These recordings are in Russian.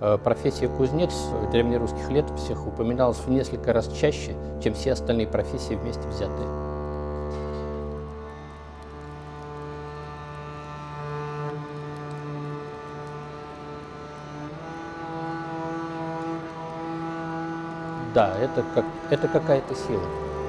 профессия кузнец в древнерусских летописях упоминалась в несколько раз чаще, чем все остальные профессии вместе взятые. Да, это какая-то сила.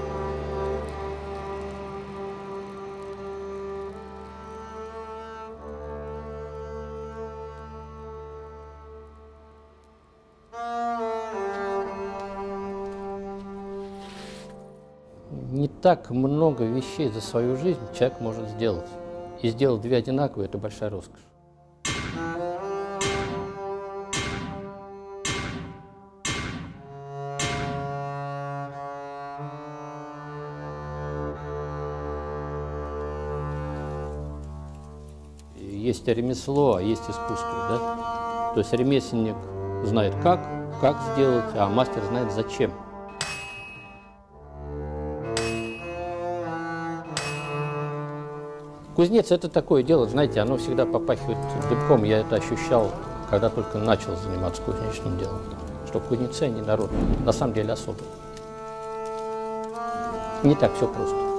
Не так много вещей за свою жизнь человек может сделать. И сделать две одинаковые – это большая роскошь. Есть ремесло, а есть искусство, да? То есть ремесленник знает, как сделать, а мастер знает, зачем. Кузнец – это такое дело, знаете, оно всегда попахивает дымком. Я это ощущал, когда только начал заниматься кузнечным делом. Что кузнецы, они народ, на самом деле, особый. Не так все просто.